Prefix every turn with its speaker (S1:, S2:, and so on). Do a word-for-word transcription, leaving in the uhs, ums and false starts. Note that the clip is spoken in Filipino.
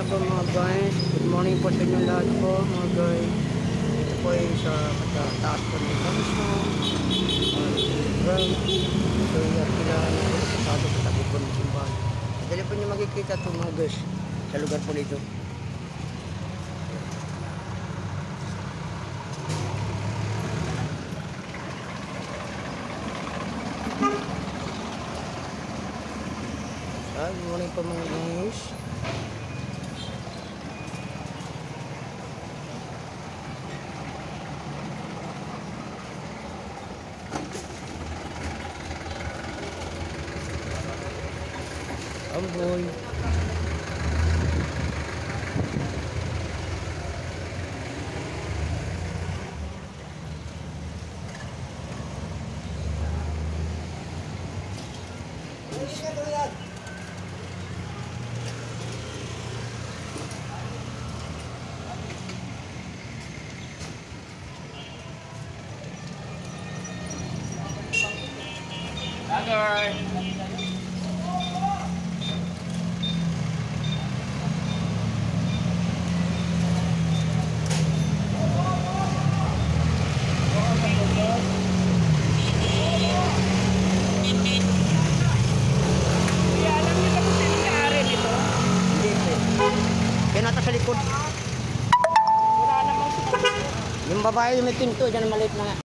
S1: po mga guys. Good morning po sa inyo lahat po mga guys. Ito po ay sa taas po ng Kamso. Ground. So yung kailangan po sa pasado sa tabi po ng simbahan. Dali po nyo makikita ito mga guys sa lugar po nito. Ah, good morning po mga guys. Amboy.
S2: Agor.
S1: Nata sa likod.
S2: Wala namang
S1: Yung babae yung may pinto, dyan ang maliit na